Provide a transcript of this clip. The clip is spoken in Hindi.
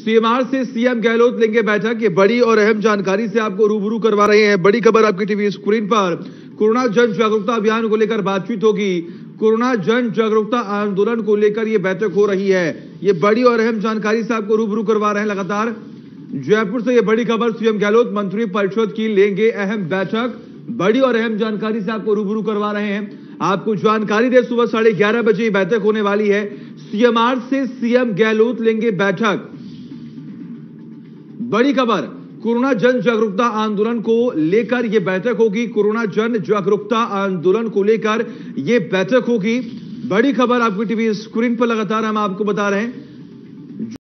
सीएमआर से सीएम गहलोत लेंगे बैठक। ये बड़ी और अहम जानकारी से आपको रूबरू करवा रहे हैं। बड़ी खबर आपकी टीवी स्क्रीन पर। कोरोना जन जागरूकता अभियान को लेकर बातचीत होगी। कोरोना जन जागरूकता आंदोलन को लेकर यह बैठक हो रही है। ये बड़ी और अहम जानकारी से आपको रूबरू करवा रहे हैं लगातार। जयपुर से ये बड़ी खबर, सीएम गहलोत मंत्री परिषद की लेंगे अहम बैठक। बड़ी और अहम जानकारी से आपको रूबरू करवा रहे हैं। आपको जानकारी दे, सुबह 11:30 बजे बैठक होने वाली है। सीएमआर से सीएम गहलोत लेंगे बैठक। बड़ी खबर, कोरोना जन जागरूकता आंदोलन को लेकर यह बैठक होगी। कोरोना जन जागरूकता आंदोलन को लेकर यह बैठक होगी। बड़ी खबर आपकी टीवी स्क्रीन पर लगातार हम आपको बता रहे हैं।